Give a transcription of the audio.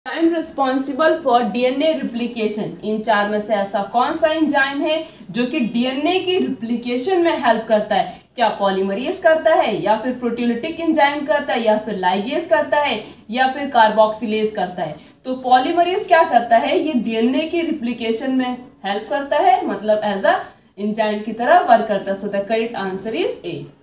Enzyme responsible for DNA replication. इन चार में से ऐसा कौन सा एंजाइम है जो कि डीएनए की रिप्लिकेशन में हेल्प करता है? क्या पॉलीमरेज करता है, या फिर प्रोटियोलिटिक एंजाइम करता है, या फिर लाइगेज करता है, या फिर कार्बोक्सिलेज करता है? तो पॉलीमरेज क्या करता है, ये डीएनए की रिप्लिकेशन में हेल्प करता है, मतलब एज अ एंजाइम की तरह वर्क करता है। So the correct answer is A.